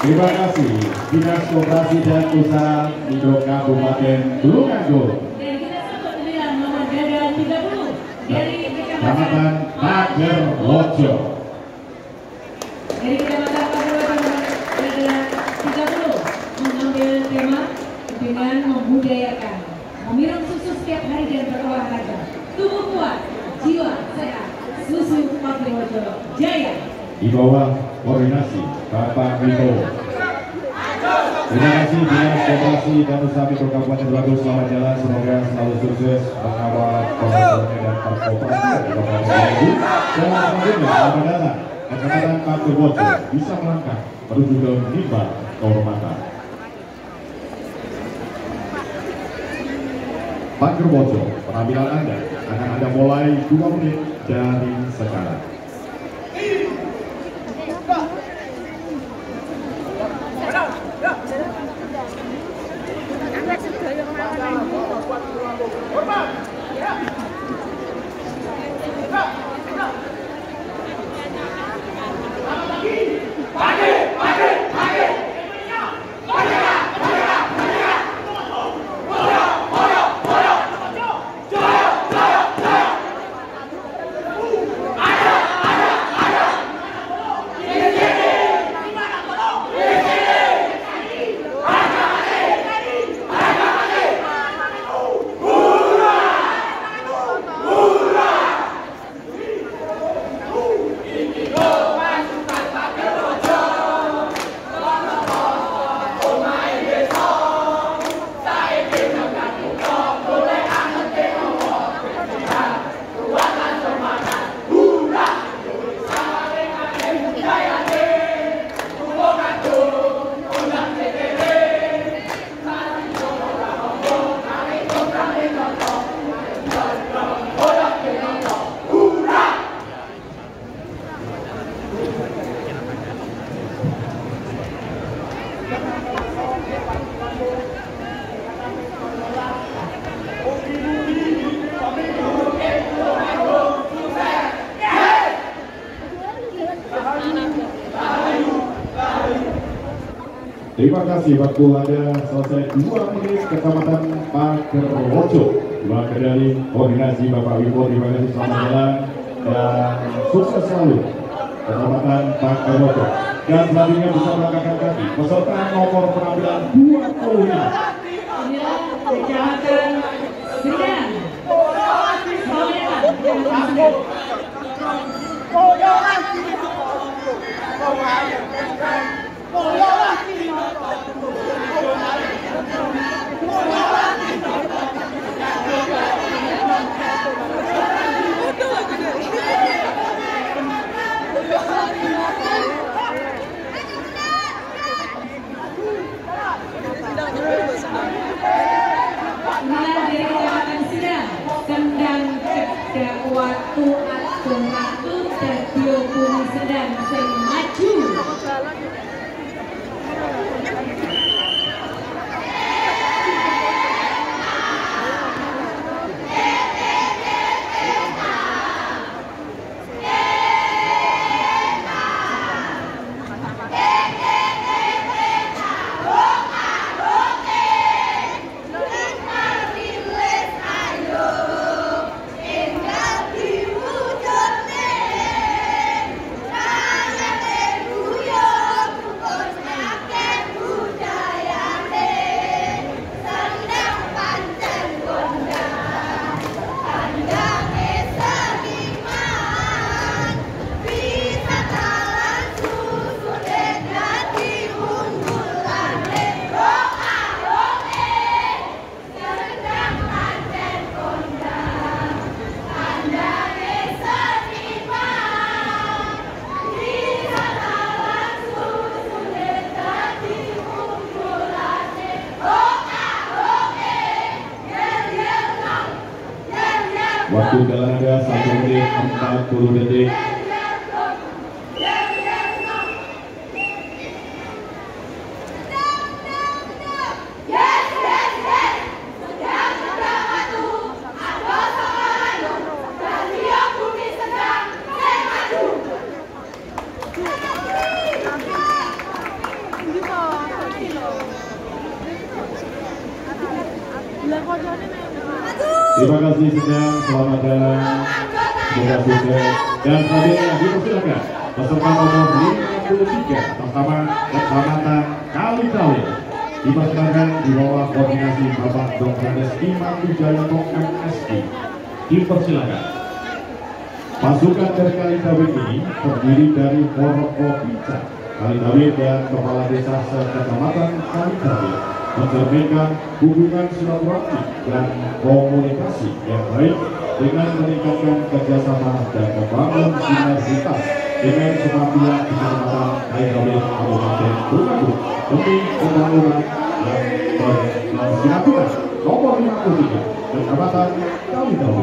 Terima kasih Dinas Koperasi dan Usaha Mikro Kabupaten Tulungagung. Dan kita sambut dengan nomor ganda 30 dari Kecamatan Pagerwojo. Dari Kecamatan Pagerwojo adalah 30 mengambil tema dengan membudayakan, meminum susu setiap hari dan berolahraga, tubuh kuat, jiwa sehat, susu Pagerwojo Jaya. Di bawah koordinasi Bapak Wito. Terima kasih Dinas Koperasi dan Usaha Mikro Kabupaten Tulungagung, selamat jalan, semoga selalu sukses mengawal konsumen dan perkoperasi di Kabupaten Tulungagung. Dan selanjutnya selamat datang Kecamatan Pagerwojo bisa melangkah menuju ke Mimbar Kehormatan. Pagerwojo, penampilan Anda akan Anda mulai 2 menit dari sekarang. Terima kasih, waktu Anda selesai 2 menit. Kecamatan Pagerwojo. Dua medali koordinasi Bapak Wibo, terima kasih, selamat jalan dan sukses selalu Kecamatan Pagerwojo. Dan selanjutnya bisa melangkahkan kaki peserta nomor penampilan 25. Kecamatan Serdang. Waktu atu dan biopuni sedang sing maju. Waktu jalan Anda 1 menit 40 detik. Terima kasih sedang, selamat jalan, semoga sukses. Dan selanjutnya dipersilakan peserta nomor 53 bersama Kecamatan Kali-Kali dipersilakan di bawah koordinasi Bapak Dr. Iman Wijayanto MSI. Dipersilakan. Pasukan dari Kali-Kali ini terdiri dari Forkopimda Kali-Kali dan Kepala Desa Kecamatan Kali-Kali, mencerminkan hubungan silaturahmi dan komunikasi yang baik dengan meningkatkan kerjasama dan membangun sinergitas dengan semua pihak di Kecamatan Kali-Kali Kabupaten Tulungagung demi pembangunan yang berkesinambungan. Nomor 53 Kecamatan Kali-Kali.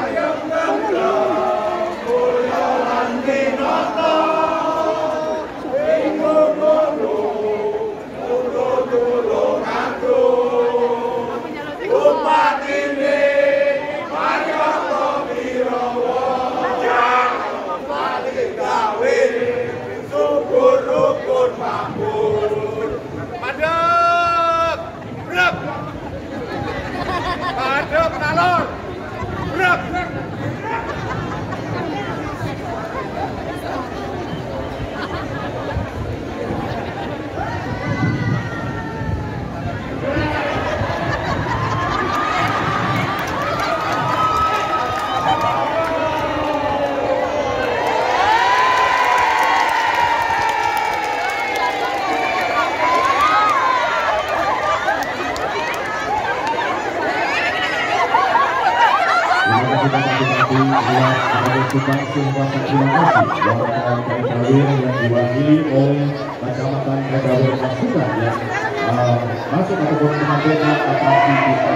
Yang diwakili oleh Kecamatan Kali-Kali pasukan yang masuk ataupun menyampaikan atraksi kita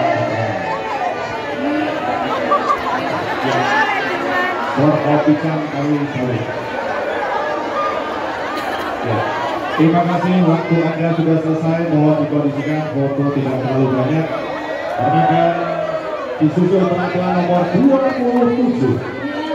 Forkopimda Kali-Kali. Terima kasih, waktu Anda sudah selesai. Mohon dikondisikan foto tidak terlalu banyak karena akan disusul penampilan nomor 27.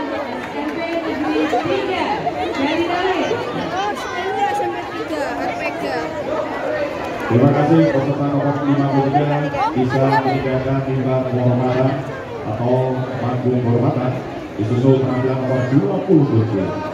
Terima kasih peserta nomor 53 bisa meninggalkan timbang kehormatan atau panggung kehormatan disusul penampilan nomor 27.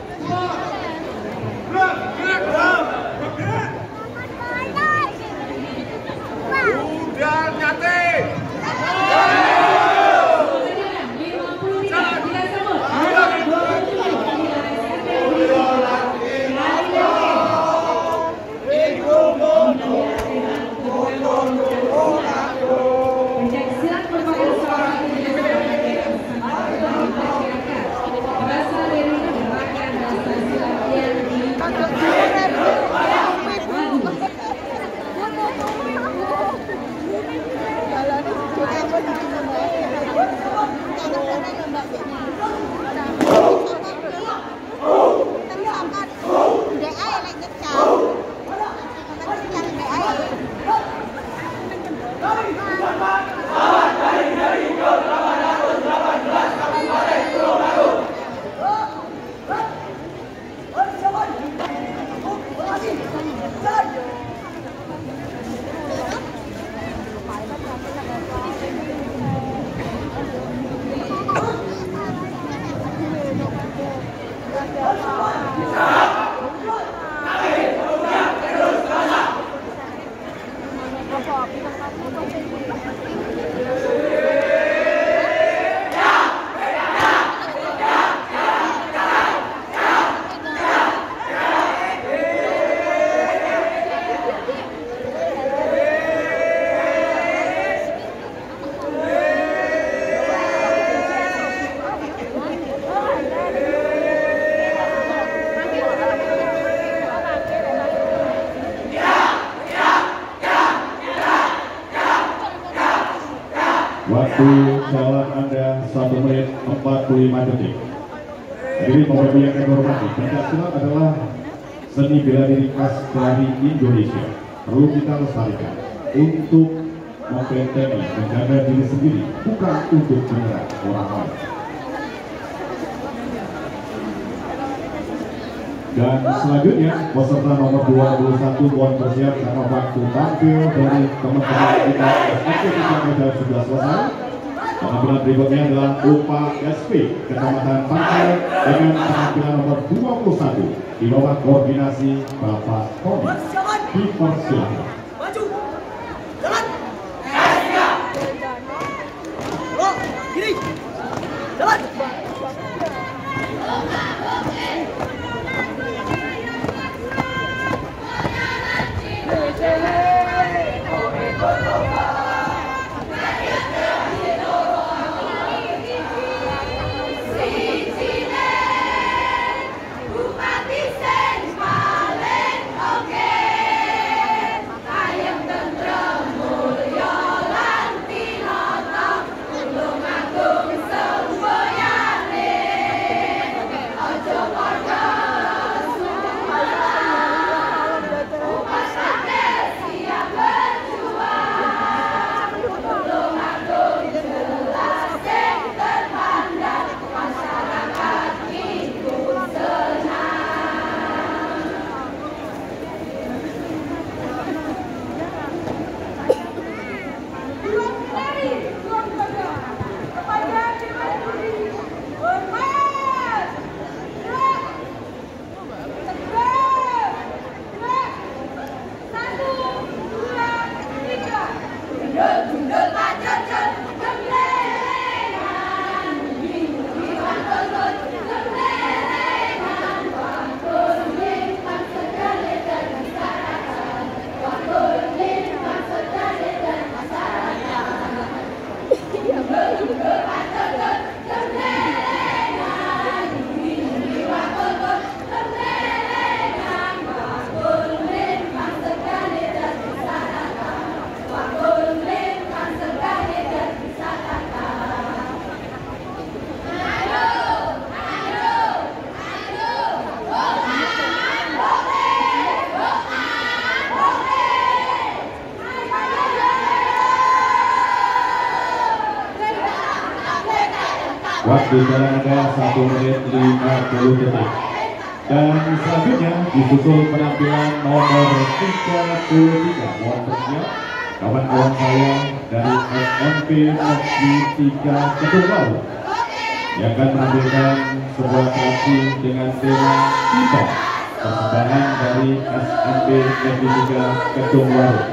Waktu jalan Anda 1 menit 45 detik. Jadi Bapak Ibu yang kami hormati, pencaksilat adalah seni bela diri khas dari Indonesia. Perlu kita lestarikan untuk membentengi, menjaga diri sendiri, bukan untuk menyerang orang lain. Dan selanjutnya peserta nomor 21 mohon bersiap karena waktu tampil dari teman-teman kita SMK sudah selesai. Penampilan berikutnya adalah UPA SP Kecamatan Pantai dengan penampilan nomor 21 di bawah koordinasi Bapak Tony. Dipersilakan. Maju, jalan, kiri, jalan. Waktu jalan ada 1 menit 50 detik. Dan selanjutnya disusul penampilan nomor 33. Mohon bersiap kawan-kawan saya dari SMP Negeri 3 Kedung Waru yang akan menampilkan sebuah kreasi dengan tema kita persembahan dari SMP Negeri 3 Kedung Waru.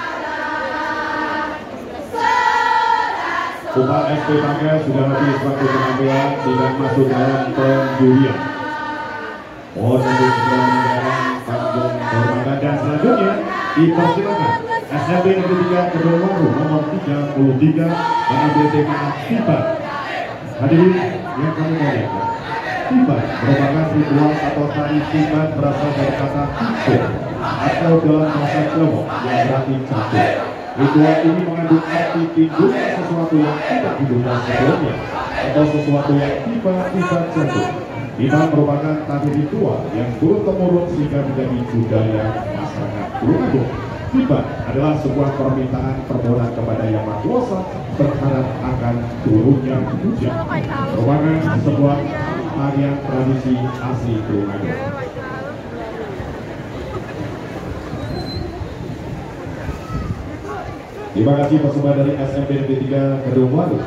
UPA SP Pantai sudah habis waktu penampilan tidak masuk dalam penjurian. Mohon untuk segera meninggalkan panggung kehormatan dan selanjutnya dipersilakan SMP Negeri 3 Kedung Waru nomor 33 mengambil tema Tiba. Hadirin yang kami muliakan, Tiba merupakan ritual atau tari tiba berasal dari kata tiba atau dalam bahasa Jawa yang berarti jatuh. Ritual ini mengandung arti timbulnya sesuatu yang tidak diduga sebelumnya atau sesuatu yang tiba-tiba jatuh. Tiba merupakan tari ritual yang turun-temurun sehingga menjadi budaya masyarakat Tulungagung. Tiba adalah sebuah permintaan permohonan kepada Yang Maha Kuasa berharap akan turunnya hujan. Merupakan sebuah tarian tradisi asli Tulungagung. Terima kasih persembahan dari SMP Negeri 3 Kedung Waru.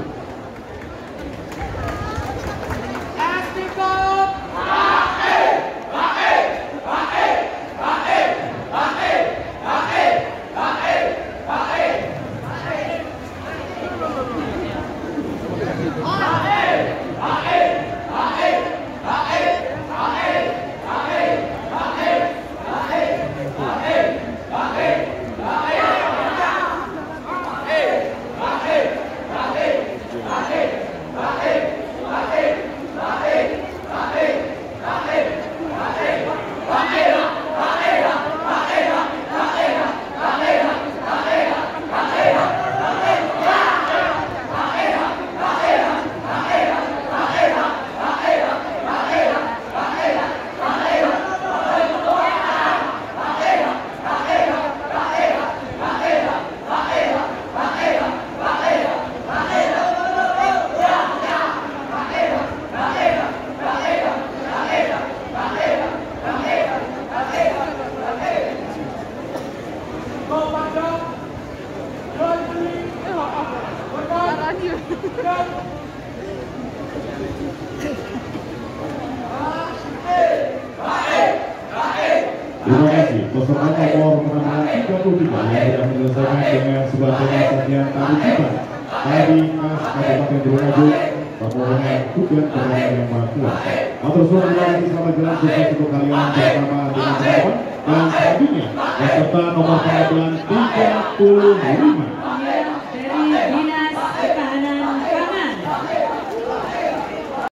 Terima kasih. Peserta nomor penambahan 33 yang sudah menyelesaikan dengan sebuah tema sajian tari kita. Tadi Mas Kabupaten Tulungagung Kabupaten Tujuan Kebanyakan yang Maha Kuasa. Atur suara lagi selamat jalan sukses untuk kalian bersama dengan teman-teman dan selanjutnya peserta nomor penambahan 35.